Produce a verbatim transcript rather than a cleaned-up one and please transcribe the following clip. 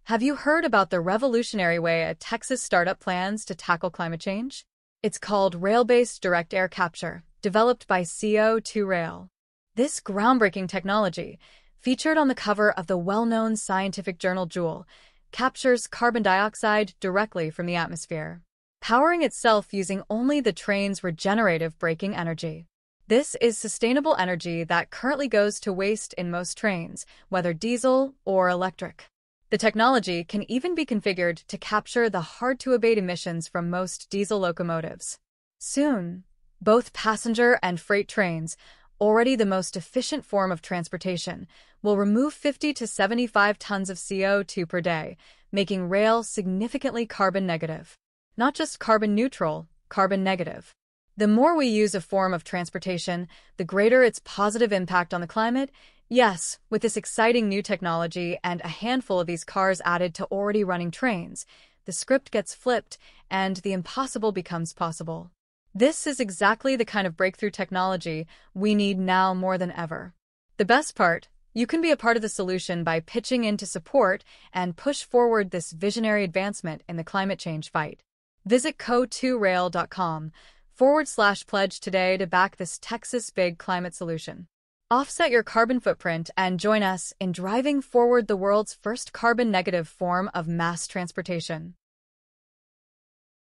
Have you heard about the revolutionary way a Texas startup plans to tackle climate change? It's called Rail-Based Direct Air Capture, developed by C O two Rail. This groundbreaking technology, featured on the cover of the well-known scientific journal Joule, captures carbon dioxide directly from the atmosphere, powering itself using only the train's regenerative braking energy. This is sustainable energy that currently goes to waste in most trains, whether diesel or electric. The technology can even be configured to capture the hard-to-abate emissions from most diesel locomotives. Soon, both passenger and freight trains, already the most efficient form of transportation, will remove fifty to seventy-five tons of C O two per day, making rail significantly carbon negative. Not just carbon neutral, carbon negative. The more we use a form of transportation, the greater its positive impact on the climate. Yes, with this exciting new technology and a handful of these cars added to already running trains, the script gets flipped and the impossible becomes possible. This is exactly the kind of breakthrough technology we need now more than ever. The best part, you can be a part of the solution by pitching in to support and push forward this visionary advancement in the climate change fight. Visit co two rail dot com forward slash pledge today to back this Texas big climate solution. Offset your carbon footprint and join us in driving forward the world's first carbon-negative form of mass transportation.